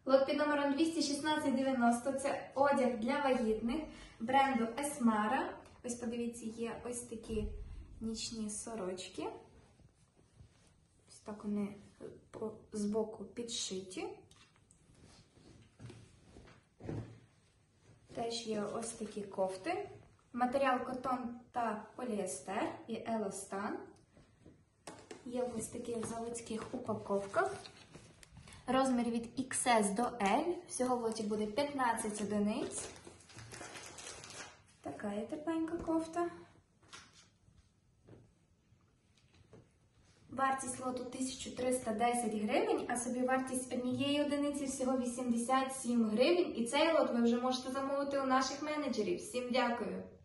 Лот під номером 21690 – це одяг для вагітних бренду Esmara. Ось подивіться, є ось такі нічні сорочки. Ось так вони збоку підшиті. Теж є ось такі кофти. Матеріал котон та поліестер і еластан. Є в ось таких заводських упаковках. Розмір від XS до L. Всього в лоті буде 15 одиниць. Така є тепленька кофта. Вартість лоту 1310 гривень, а собівартість однієї одиниці всього 87 гривень. І цей лот ви вже можете замовити у наших менеджерів. Всім дякую!